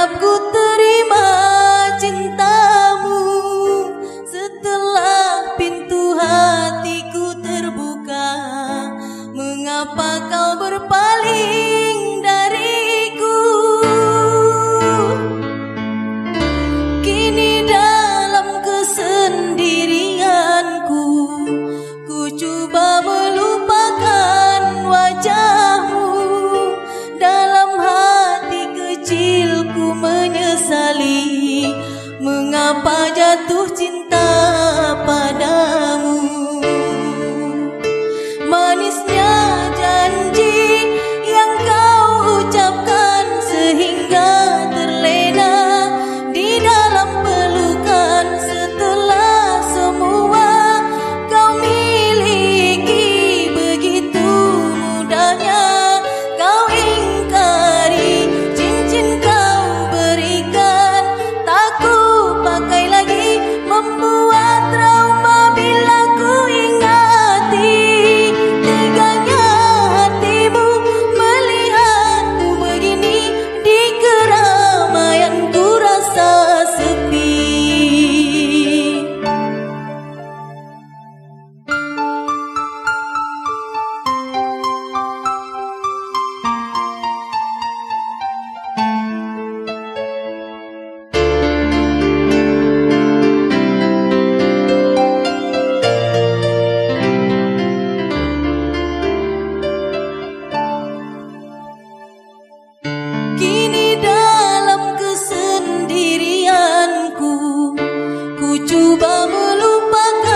Siap ku terima cintamu setelah pintu hatiku terbuka. Mengapa kau berpaling dariku? Kini dalam kesendirianku ku coba melupakan wajahmu. Dalam hati kecilku menyesali mengapa jatuh cinta padamu. Manisnya janji yang kau ucapkan sehingga terlena di dalam pelukan. Setelah semua kau miliki, begitu mudahnya kau ingkari. Cincin kau berikan, tak ku pakai lagi, membuat trauma bila ku ingati. Teganya hatimu melihatku begini, di keramaian ku rasa sepi. Kini dalam kesendirianku ku coba melupakan